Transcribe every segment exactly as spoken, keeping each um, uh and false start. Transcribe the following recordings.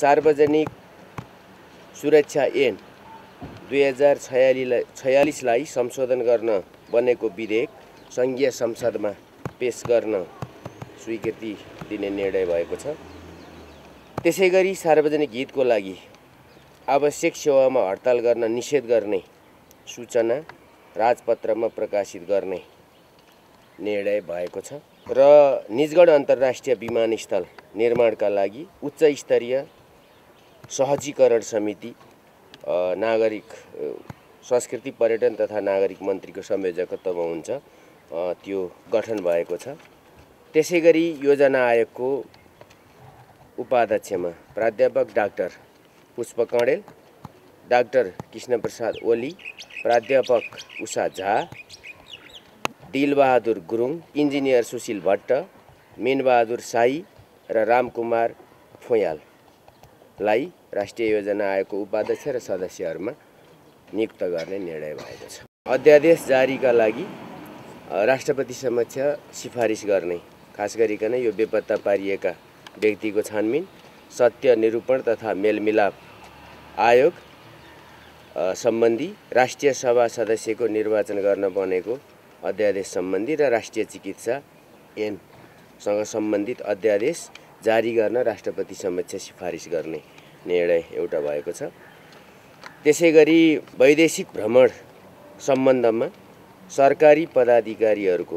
सार्वजनिक सुरक्षा ऐन दुई हजार छयालिसलाई संशोधन गर्न बनेको विधेयक संघीय संसदमा पेश गर्न स्वीकृति दिने निर्णय भएको छ। त्यसैगरी सार्वजनिक हितको लागि आवश्यक सेवामा हडताल गर्न निषेध गर्ने सूचना राजपत्रमा प्रकाशित गर्ने निर्णय भएको छ र निजगढ अन्तर्राष्ट्रिय विमानस्थल निर्माणका लागि उच्च स्तरीय सहजीकरण समिति नागरिक संस्कृति पर्यटन तथा नागरिक मन्त्रीको संयोजकत्वमा हुन्छ त्यो गठन भएको छ। त्यसैगरी योजना आयोगको उपाध्यक्षमा प्राध्यापक डाक्टर पुष्प कँडेल, डाक्टर कृष्णप्रसाद ओली, प्राध्यापक उषा झा, दिलबहादुर गुरुङ, इन्जिनियर सुशील भट्ट, मीनबहादुर साई र रामकुमार फोयाललाई राष्ट्रिय योजना आयोगको उपाध्यक्ष र सदस्यहरूमा नियुक्त गर्ने निर्णय भएको छ। अध्यादेश जारीका लागि राष्ट्रपति समक्ष सिफारिस गर्ने, खास गरिकन यो बेपत्ता पारिएका व्यक्तिको छानबिन, सत्य निरूपण तथा मेलमिलाप आयोग सम्बन्धी, राष्ट्रिय सभा सदस्यको निर्वाचन गर्न बनेको अध्यादेश सम्बन्धी र राष्ट्रिय चिकित्सा ऐनसँग सम्बन्धित अध्यादेश जारी गर्न राष्ट्रपति समक्ष सिफारिस गर्ने निर्णय एउटा भएको छ। त्यसैगरी वैदेशिक भ्रमण सम्बन्धमा सरकारी पदाधिकारीहरूको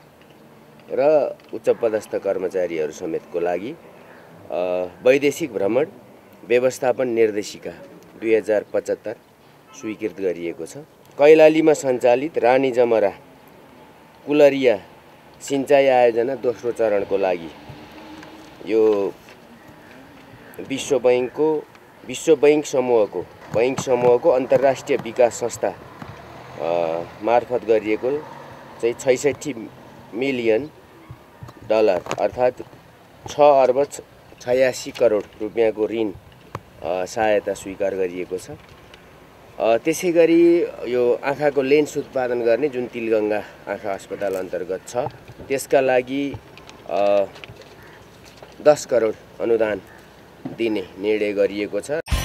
र उच्चपदस्थ कर्मचारीहरू समेतको लागि वैदेशिक भ्रमण व्यवस्थापन निर्देशिका दुई हजार पचहत्तर स्वीकृत गरिएको छ। कैलालीमा सञ्चालित रानी जमरा कुलरिया सिंचाई आयोजना दोस्रो चरणको लागि यो विश्व बैंकको विश्व बैंक समूहको बैंक समूहको अन्तर्राष्ट्रिय विकास संस्था मार्फत गरिएको चाहिँ छैसठी मिलियन डलर अर्थात् छ अर्ब छयासी करोड रुपियाँको ऋण सहायता स्वीकार गरिएको छ। त्यसैगरी यो आँखाको लेन्स उत्पादन गर्ने जुन तिलगङ्गा आँखा अस्पताल अन्तर्गत छ त्यसका लागि दस करोड अनुदान दिने निर्णय गरिएको छ।